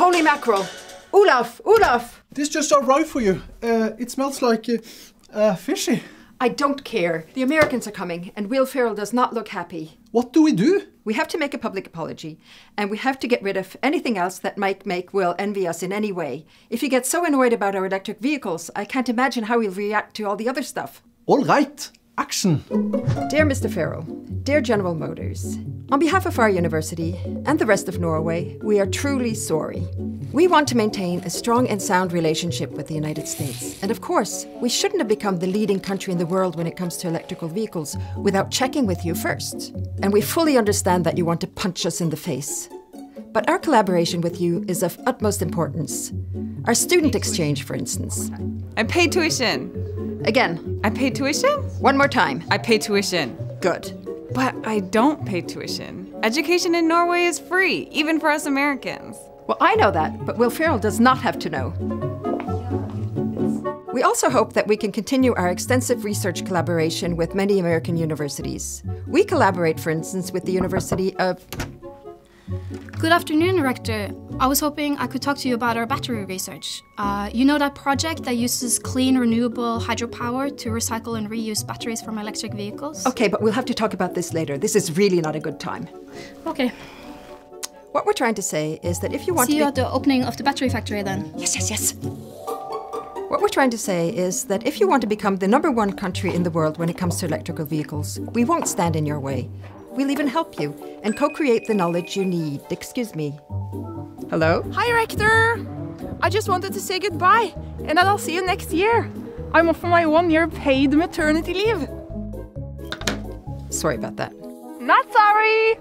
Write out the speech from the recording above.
Holy mackerel! Olaf! Olaf! This just arrived for you. It smells like fishy. I don't care. The Americans are coming, and Will Ferrell does not look happy. What do we do? We have to make a public apology, and we have to get rid of anything else that might make Will envy us in any way. If he gets so annoyed about our electric vehicles, I can't imagine how he'll react to all the other stuff. All right. Action. Dear Mr. Ferrell, dear General Motors, on behalf of our university and the rest of Norway, we are truly sorry. We want to maintain a strong and sound relationship with the United States. And of course, we shouldn't have become the leading country in the world when it comes to electrical vehicles without checking with you first. And we fully understand that you want to punch us in the face. But our collaboration with you is of utmost importance. Our student exchange, for instance. I paid tuition. Again. I paid tuition? One more time. I paid tuition. Good. But I don't pay tuition. Education in Norway is free, even for us Americans. Well, I know that, but Will Ferrell does not have to know. We also hope that we can continue our extensive research collaboration with many American universities. We collaborate, for instance, with the University of... Good afternoon, Rector. I was hoping I could talk to you about our battery research. You know that project that uses clean, renewable hydropower to recycle and reuse batteries from electric vehicles? Okay, but we'll have to talk about this later. This is really not a good time. Okay. What we're trying to say is that if you want See to you at the opening of the battery factory then. Yes. What we're trying to say is that if you want to become the #1 country in the world when it comes to electrical vehicles, we won't stand in your way. We'll even help you and co-create the knowledge you need. Excuse me. Hello? Hi, Rector! I just wanted to say goodbye, and that I'll see you next year. I'm off for my 1-year paid maternity leave. Sorry about that. Not sorry!